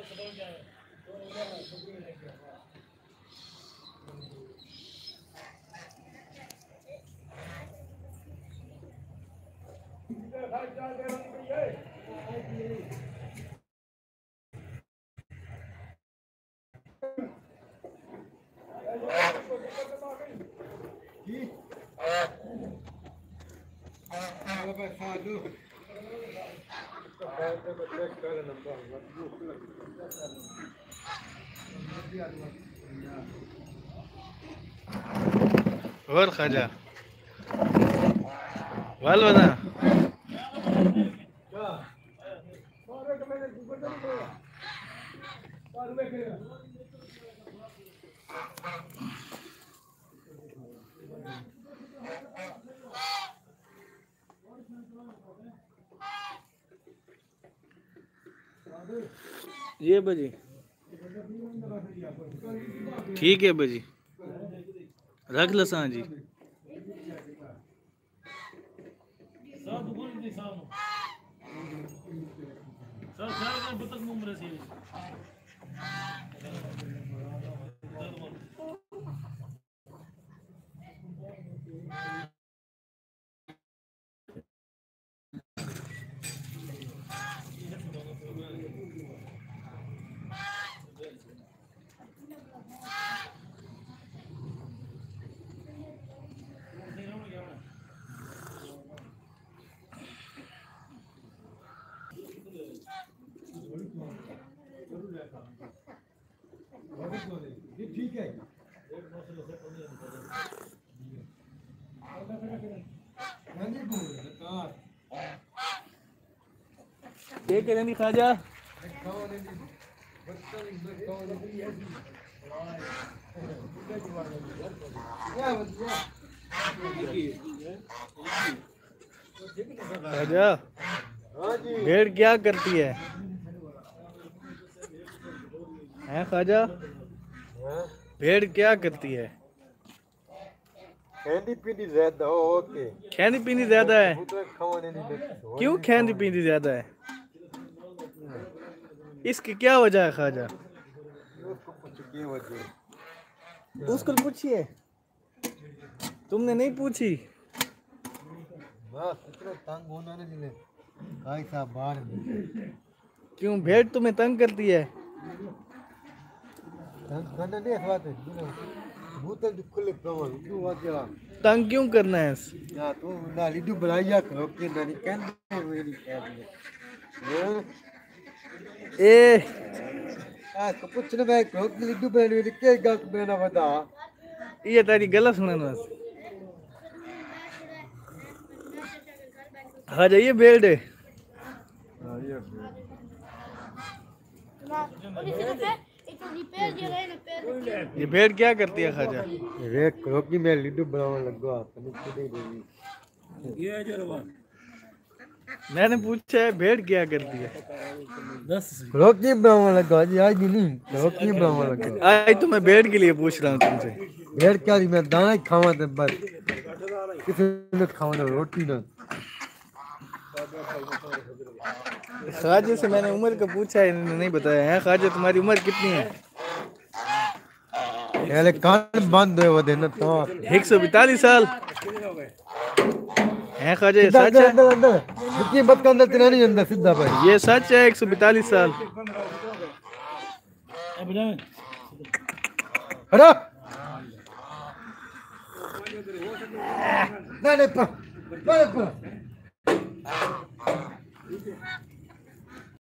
और खाजा वाल बना ये बजी ठीक है बजी रख लो सा जी ठीक है ये करें नहीं खाजा खाजा भेड़ क्या करती है हैं खाजा भेड़ क्या करती है खानी पीनी ज्यादा ओके खानी पीनी ज्यादा है क्यों खानी पीनी ज्यादा है इसकी क्या वजह है खाजा उसको पूछिए तुमने नहीं पूछी क्यों भेड़ तुम्हें तंग करती है तंग क्यों करना है ये तारी गलत सुना हाँ जाइए भेड़ है ये भेड़ क्या करती है खाजा मैं लिड्डू बनाने लगा मैंने पूछा है भेड़ क्या करती है रोकी बनाने लगा जी आज नहीं रोकी बनाने लगा आज तो मैं भेड़ के लिए पूछ रहा हूँ तुमसे भेड़ क्या मैं दाना ही खावा थे बस किसी ने खावा रोटी ना खाजे से मैंने उम्र का पूछा है इन्होंने नहीं बताया है खाजा तुम्हारी उम्र कितनी है पहले कान बंद हुए देना तो 142 साल है खाजा सच है कितनी बात का अंदर तेरा नहीं अंदर सीधा भाई ये सच है 142 साल हटो नहीं नहीं